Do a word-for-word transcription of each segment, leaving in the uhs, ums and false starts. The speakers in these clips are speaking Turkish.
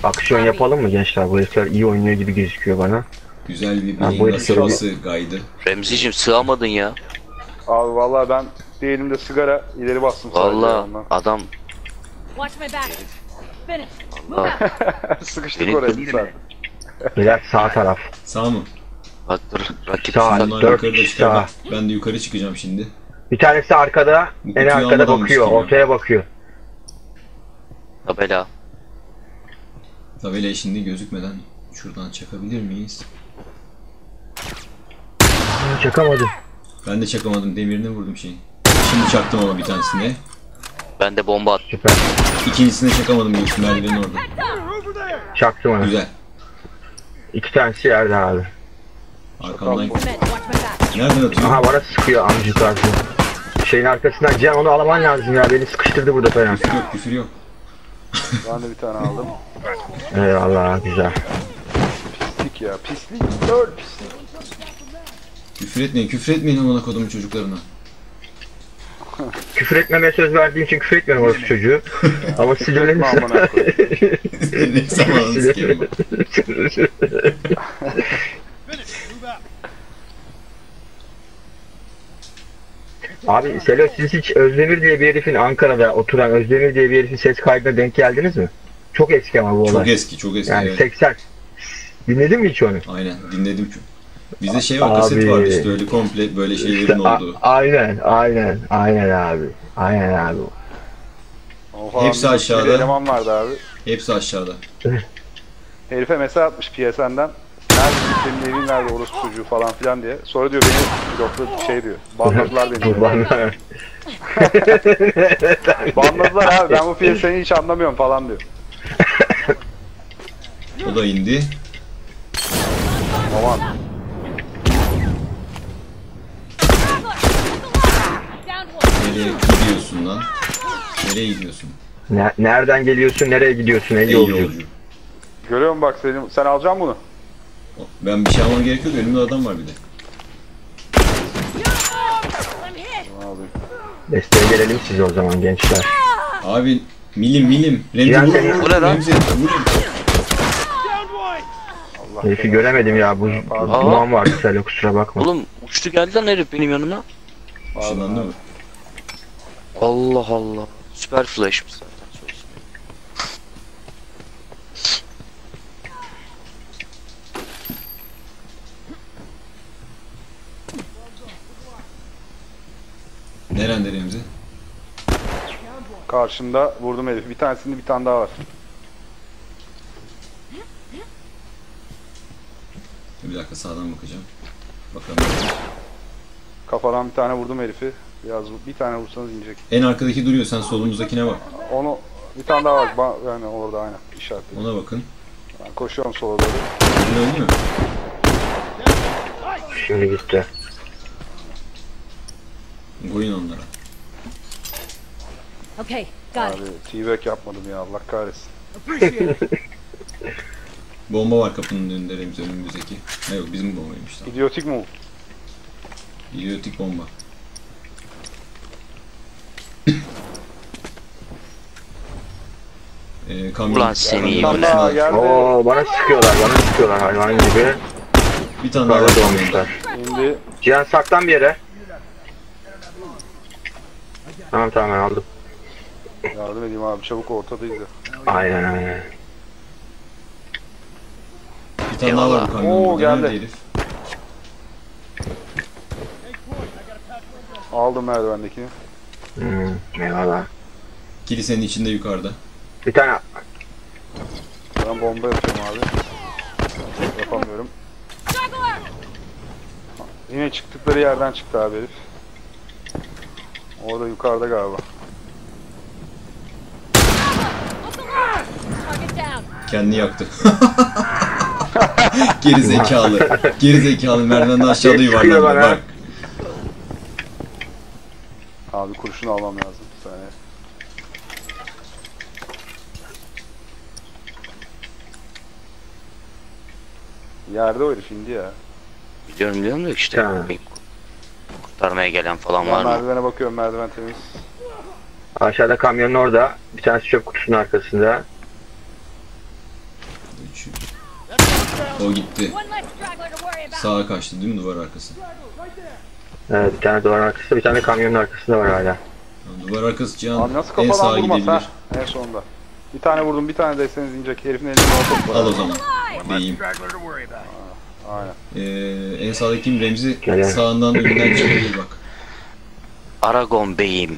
aksiyon yapalım mı gençler? Bu herifler iyi oynuyor gibi gözüküyor bana. Güzel bir Ha, bu beyin herifler- nasıl gaydı. Remzi'cim sığamadın ya. Abi vallahi ben bir elimde sigara ileri bastım sadece Valla ondan. adam Watch my back. Finish. Move out. Sıkıştık Beni oraya bir kırdı saat. Beyler sağ taraf. Sağ mı? bak dur rakip Sağ. uzak. Bunlar dört yukarıda kişi çıkar. daha. Ben de yukarı çıkacağım şimdi. Bir tanesi arkada, Bu en kutuyu arkada almadan bakıyor, çıkıyor. ortaya bakıyor. Tabela. Tabelayı şimdi gözükmeden şuradan çakabilir miyiz? Aa, çakamadım. Ben de çakamadım. Demirine vurdum şeyin. Şimdi çaktım ama bir tanesine. Ben de bomba attım. Süper. İkincisine çakamadım. Yoksa merdivenin orada. Çaktım onu. Güzel. İki tanesi yerde abi. Arkamdan. Cement, watch my back. Nereden atıyor? Aha bana sıkıyor amcık tarzı. Şeyin arkasından Cihan onu alaman lazım ya, beni sıkıştırdı burada falan. Küfür yok, küfür yok. Ben de bir tane aldım. Eyvallah, güzel. Pislik ya pislik. Öl pislik. Küfür etmeyin, küfür etmeyin amına kodumun çocuklarına. Küfür etmemeye söz verdiğim için küfür etmiyorum orası çocuğu. Ama sinirlenirse... Amına koyayım. Ne zamanı sikerim. Abi Selo, siz hiç Özdemir diye bir herifin, Ankara'da oturan Özdemir diye bir herifin ses kaydına denk geldiniz mi? Çok eski ama bu olay. Çok eski, çok eski. Yani evet. seksen. Dinledin mi hiç onu? Aynen, dinledim çünkü. Bizde şey var, Abi. kaset vardı işte öyle komple böyle şeylerin İşte, a- olduğu. aynen, aynen, aynen abi. Aynen abi. Oha, Hepsi bir aşağıda. eleman vardı abi. Hepsi aşağıda. Herife mesaj atmış P S N'den. Nerede senin evin nerede orospu çocuğu falan filan diye. Sonra diyor beni doktor şey diyor. Banladılar beni. diyor. Kurbanlar. Banladılar abi ben bu P S N'yi hiç anlamıyorum falan diyor. O da indi. Aman. Down one. Nereye gidiyorsun lan? Nereye gidiyorsun? Ne- Nereden geliyorsun, nereye gidiyorsun ey Ey yolcu? yolcu. Görüyor musun bak senin, sen alacaksın bunu. Ben bir şey almam gerek yok. Önümde adam var bir de. I'm hit. Abi. Desteğe gelelim siz o zaman gençler. Abi milim milim. Remzi Cihan vur seni- vur. Bu ne lan? Remzi vur. Allah Herifi belanı. göremedim ya, bu Pardon. duman vardı Selo, kusura bakma. Oğlum uçtu geldi lan herif benim yanıma. Işınlandı mı? Allah Allah. Süper flash'mış zaten. Nerede Remzi? Karşımda vurdum herifi. Bir tanesinde bir tane daha var. Bir dakika sağdan bakacağım. Bakalım. Kafadan bir tane vurdum herifi. Biraz bir tane vursanız inecek. En arkadaki duruyor. Sen solumuzdakine bak. Onu bir tane daha var. Ba- Yani orada aynen işaretli. Ona bakın. Ben koşuyorum sola doğru. Öldü öldü mü? Şimdi gitti. Koyun onlara. Okay, got Abi it. T-back yapmadım ya Allah kahretsin. Bomba var kapının önünde Remzi önümüzdeki. Ha yok bizim bombaymış lan. İdiotik move. İdiyotik bomba. Ee, kamyon. Ulan seni iyi Bir tane bu daha ne? geldi. Oo, bana sıkıyorlar, bana sıkıyorlar hayvan gibi. Bir tane daha var Yukarıda kamyonda. doğmuşlar. İndi. Cihan saklan bir yere. Tamam tamam, ben aldım. Yardım edeyim abi çabuk ortadayız ya. Aynen aynen. Bir tane daha var bu Eyvallah. kamyonda. Oo, geldi. Nerede herif? Aldım merdivendekini. Hmm, eyvallah. Kilisenin içinde yukarıda. Bir tane Ben bomba yapıyorum abi. Yapamıyorum. Yine çıktıkları yerden çıktı abi herif. Orada yukarıda galiba. Target down. Kendini yaktı. Geri zekalı. Geri zekalı merdivenden aşağıda Çıkıyor yuvarlandı. bana. Bak. Abi kurşun almam lazım bir saniye. Yerde o herif indi ya. Biliyorum biliyorum da işte. Tamam. Kurtarmaya gelen falan Ben var mı? merdivene bakıyorum merdiven temiz. aşağıda kamyonun orada. Bir tanesi çöp kutusunun arkasında. O gitti. One less straggler to worry about. Sağa kaçtı değil mi duvar arkası? Evet, bir tane duvar arkasında, bir tane de kamyonun arkasında var hala. Duvar arkası Cihan Abi nasıl en sağa kafadan vurmaz gidebilir. ha en sonunda. Bir tane vurdum bir tane deseniz inecek herifin elinde molotof var. Al o zaman. Beyim. Aynen. Ee, en sağdaki kim? Remzi Gel. sağından önünden çıkabilir bak. Aragon beyim.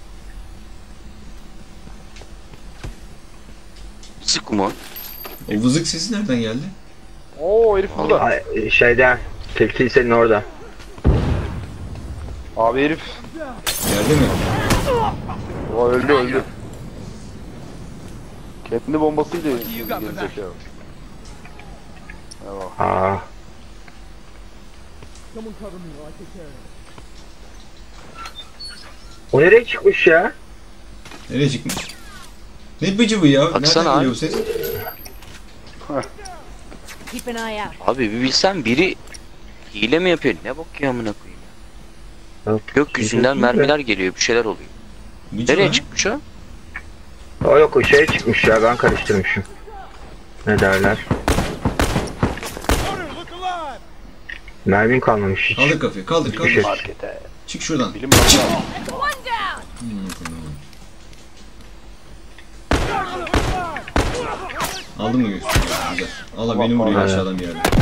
Sık mı? O vızık sesi nereden geldi? Oo herif burada. Ay, şeyde, kilisenin orada. Abi herif. Yerde mi? O öldü öldü. Kendi bombasıyla gelecek ya. Evet. Aa. O nereye çıkmış ya? Nereye çıkmış? Ne bıcı bu ya? Baksana Nereden abi. geliyor o ses? Keep an eye out. Abi bir bilsen biri hile mi yapıyor? Ne bakıyor amına koyayım? Yok, Gökyüzünden bilmiyorum da. mermiler geliyor, bir şeyler oluyor. Bıcı Nereye lan. çıkmış o? O yok, o şeye çıkmış ya, ben karıştırmışım. Ne derler? Mermim kalmamış hiç. Kaldır kafayı, kaldır Bir şey. kaldır. Markete. Çık şuradan. Bilim başı. One down. Aldın mı göğsünü? Güzel. Allah beni Allah vuruyor Allah. aşağıdan bir yerden.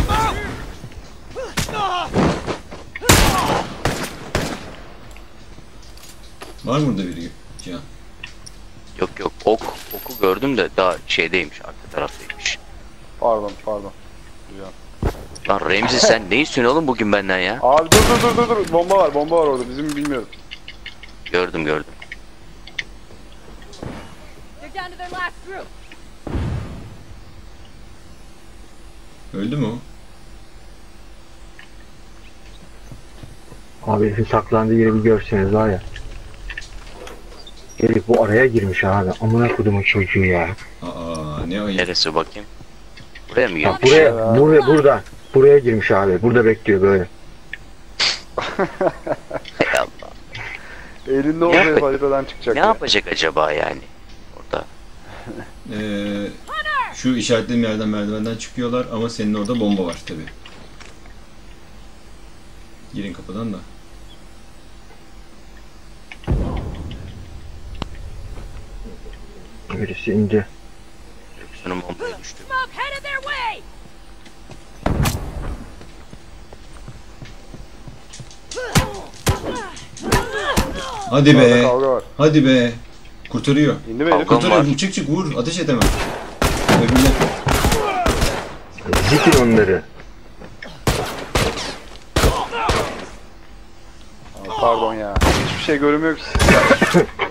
Var mı burada biri Cihan? Yok yok, ok, oku gördüm de daha şeydeymiş, arka taraftaymış. Pardon pardon. Lan Remzi sen ne istiyorsun oğlum bugün benden ya? Abi dur dur dur dur dur. Bomba var bomba var orada bizim bilmiyorum. Gördüm gördüm. They're down to their last group. Öldü mü o? Abi herifin saklandığı yeri bir görseniz var ya. Herif bu araya girmiş abi. Amına kodumun çocuğu ya. Aa ne ayıp. Neresi bakayım? Buraya mı Bak girmiş? buraya, buraya, burada. Buraya girmiş abi. Burada bekliyor böyle. Hay Allah. Elinde Ne olacak yapacak? haritadan çıkacak. Ne ya. yapacak acaba yani? Orada. Ee, şu işaretlediğim yerden merdivenden çıkıyorlar ama senin orada bomba var tabi. Girin kapıdan da. Birisi indi. Şunun bombaya düştü. Smoke headed their way. Hadi Orada be. kavga var. Hadi be. Kurtarıyor. İndi mi herif? Kavga- Kurtarıyor. var. Çık çık vur. Ateş et hemen. Öbürüne. Zikin onları. Pardon ya. Hiçbir şey görünmüyor ki.